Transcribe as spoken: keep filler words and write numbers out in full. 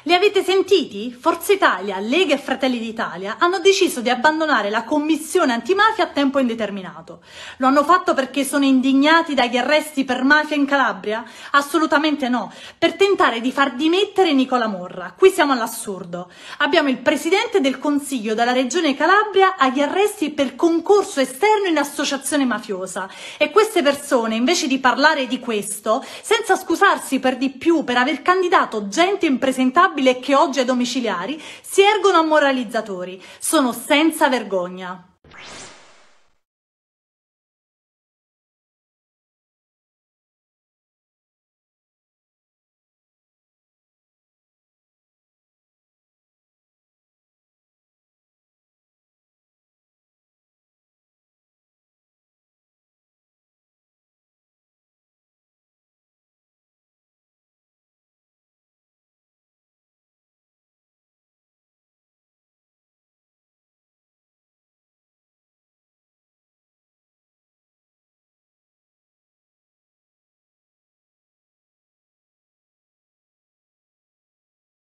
Li avete sentiti? Forza Italia, Lega e Fratelli d'Italia hanno deciso di abbandonare la commissione antimafia a tempo indeterminato. Lo hanno fatto perché sono indignati dagli arresti per mafia in Calabria? Assolutamente no, per tentare di far dimettere Nicola Morra. Qui siamo all'assurdo. Abbiamo il presidente del Consiglio della Regione Calabria agli arresti per concorso esterno in associazione mafiosa e queste persone, invece di parlare di questo, senza scusarsi per di più per aver candidato gente impresentabile che oggi ai domiciliari si ergono a moralizzatori. Sono senza vergogna.